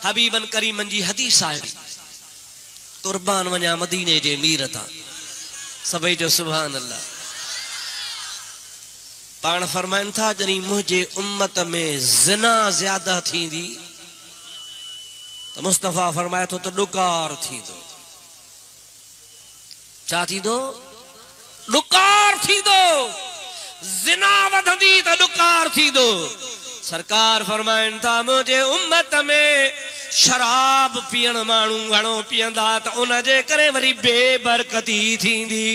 हबीबन करीमन जी हदीस आहे कुर्बान वञा मदीने जे मीर तां सभई जो सुभान अल्लाह। पाण फरमाइन था जनी मुझे उम्मत में ज़िना ज्यादा थींदी तो मुस्तफा फरमाए तो डुकार थींदो। छा थींदो? डुकार थींदो। ज़िना वधंदी तो डुकार थींदो। सरकार फरमाइन था मुझे उम्मत में शराब पीअण माण्हू घणो पीअंदा त उन जे करे वरी बेबरकती थींदी।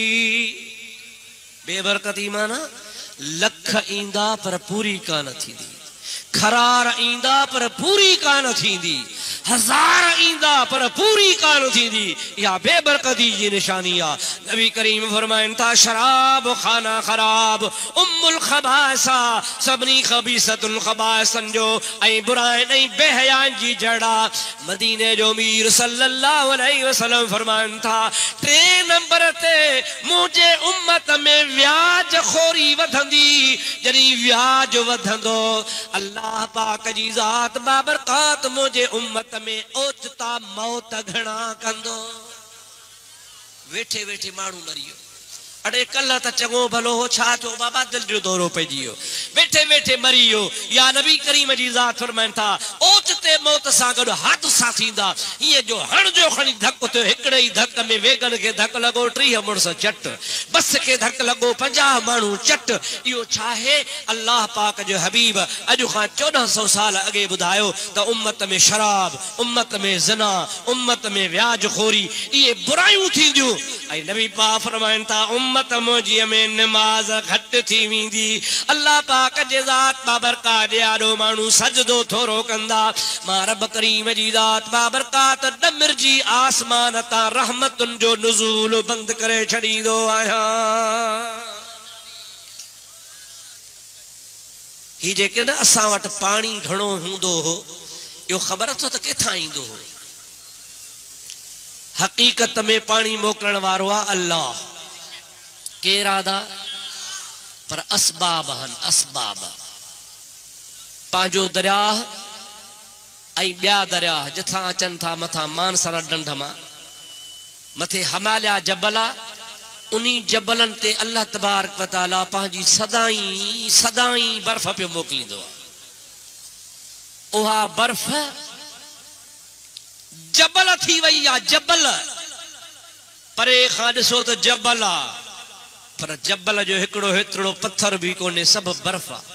बेबरकती माना लख ईंदा पर पूरी कान थींदी, खरार ईंदा पर पूरी कान थींदी, हजार ईंदा पर पूरी कान थींदी। या बेबरकती जी निशानी आ। नबी करीम फरमाइन था शराब खाना खराब उम्मुल खबासा सबनी खबीसतुल खबासन जो ऐं बुराइन ऐं बेहयान जी जड़ा। मदीने जो मीर सल्लल्लाहु अलैहि वसल्लम फरमाइन था 3 नंबर ते मुझे उम्मत में व्याज खोरी वधंदी। जॾहिं व्याज वधंदो अल्लाह पाक जी ज़ात बाबरकात मुझे उम्मत में ओचता मौत घणा कंदो। वेठे वेठे माण्हू मरियो। अड़े कल त चङो भलो हो छा थियो बाबा दिल जो दौरो पइजी वियो वेठे वेठे मरी वियो। या नबी करीम जी ज़ात फरमाइनि था ओचते मौत सां गॾु हादसा थींदा। हीअं जो हण जो खणी धक थियो हिकिड़े ई धक में वेगन खे धक लॻो 30 मुड़स चट, बस खे धक लॻो 50 माण्हू चट। इहो छा आहे? अल्लाह पाक जो हबीब अॼु खां 1400 साल अॻे ॿुधायो त उम्मत में शराब, उम्मत में ज़िना, उम्मत में व्याजखोरी इहे बुरायूं थींदियूं। ऐं नबी पाक फरमाइनि था उम्मत मुंहिंजीअ में नमाज़ घटि थी वेंदी। अल्लाह पाक जे ज़ात बाबरकात ॾाढो माण्हू सजदो थोरो कंदा। मां रब करीम जी ज़ात बाबरकात डमिरजी आसमान तां रहमतुनि जो नुज़ूल बंदि करे छॾींदो आहियां। ही जेके न असां वटि पाणी घणो हूंदो हो इहो ख़बर अथव त किथां ईंदो हो? हकीकत में पानी मोकलण वारो आहे अल्लाह। केर आदा? पर असबाब हन असबाब। पंहिंजो दरिया ऐं ॿिया दरिया जिथां अचनि था मथां मानसर ढंढ मां मथे हिमालय जबल आहे उन्ही जबलन ते अल्लाह तबारक व तआला पंहिंजी सदाई सदाई बर्फ पियो मोकिलींदो आहे। उहा बर्फ जबल थी वई आहे। जबल परे खां ॾिसो त जबल आहे पर जबल जो हिकिड़ो हेतिरो पत्थर भी कोन्हे, सभु बर्फ आहे।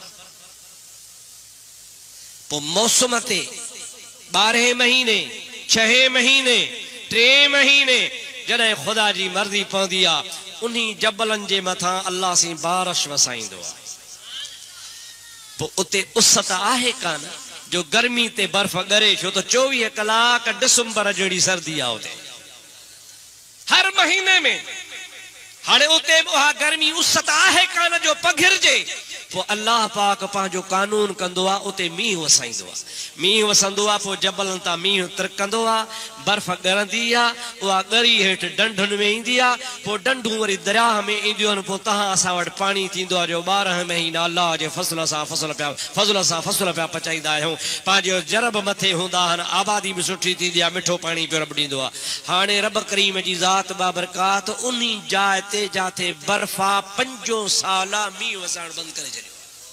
पोइ मौसम ते 12 महीने 6 महीने 3 महीने जॾहिं ख़ुदा जी मर्ज़ी पवंदी आहे उन्ही जबलनि जे मथां अल्लाह सी बारिश वसाईंदो आहे। पोइ उते उस त आहे कान जो गर्मी ते बर्फ ॻरे, छो त 24 कलाक डिसंबर जहिड़ी सर्दी आहे उते हर महीने में। हाणे उते उहा गर्मी उस त आहे कान जो पघिरजे। पोइ अल्लाह पाक पंहिंजो कानून कंदो आहे उते मींहुं वसाईंदो आहे। मींहुं वसंदो आहे पोइ जबलनि तां मींहुं तिरकंदो आहे, बर्फ ॻरंदी आहे, उहा ॻरी हेठि ढंढुनि में ईंदी आहे। पोइ ढंढूं वरी दरिया में ईंदियूं आहिनि। पोइ तव्हां असां वटि पाणी थींदो आहे जो 12 महीना अल्लाह जे फज़ल सां फसल पिया पचाईंदा आहियूं। पंहिंजो जरब मथे हूंदा आहिनि, आबादी बि सुठी थींदी आहे, मिठो पाणी पियो रब ॾींदो आहे। हाणे रब करीम जी ज़ात बाबरकात उन्ही जाइ ते जाते बर्फ़ा 5 साल मींहुं वसण बंदि करे छॾियो।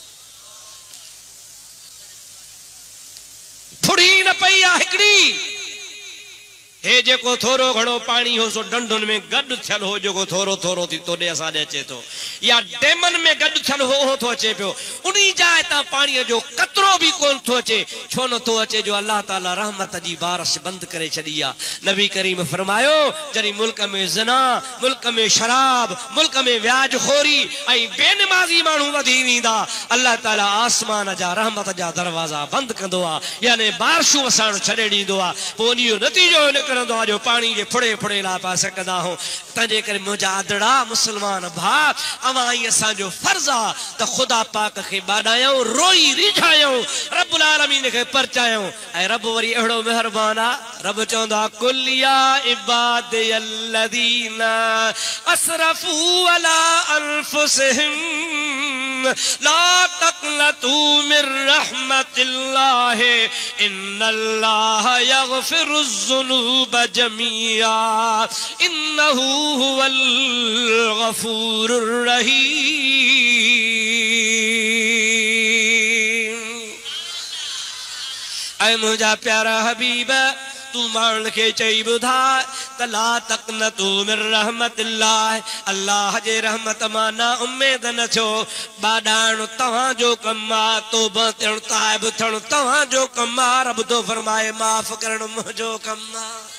फुड़ी न पई आहे हिकिड़ी। हे जेको थोरो घणो पानी हो सो डंडुनि में गॾु थियल हो जेको थोरो थोरो थी तोॾे असां ॾे अचे थो या डेमनि में गॾु थियल हो थो अचे पियो। उन्ही जाइ तां पाणीअ जो कतरो बि कोन थो अचे। छो नथो अचे? जो अल्लाह ताला रहमत जी बारिश बंदि करे छॾी आहे। नबी करीम फरमायो जॾहिं मुल्क में ज़िना, मुल्क में शराब, मुल्क में व्याजखोरी ऐं बेनमाज़ी माण्हू वधी वेंदा अल्लाह ताला आसमान जा रहमत जा दरवाज़ा बंदि कंदो आहे, यानी बारिशूं वसण छॾे ॾींदो आहे। पोइ उन्हीअ जो नतीजो जो पानी जे फुड़े फुड़े ला पा सकदा हो। तंहिंजे करे मुंहिंजा आदड़ा मुसलमान भाउ अवां ई असांजो फर्ज़ आहे त ख़ुदा पाक खे ॿाॾायूं, रोई रिझायूं, रब्बुल आलमीन खे परचायूं। ऐं रब वरी अहिड़ो महिरबान आहे, रब चवंदो आहे कुल या इबादियल्लज़ीना असरफू अला अनफुसिहिम ला तक़नतू मिर रहमतिल्लाह इन्नल्लाह यग़फ़िरुज़्ज़ुनूब जमीआ इन्नहू हुवल गफ़ूरुर रहीम। ऐ मुझा प्यारा हबीब तू मान के चई बुधा तला तक़नतू मिर रहमतिल्लाह अल्लाह जे रहमत माना उम्मीद न छो बाडाण तव्हां जो कमा तौबा थियण ताइब थियण तव्हां जो कमा रब तो फरमाए माफ़ करण मुंहिंजो कमा।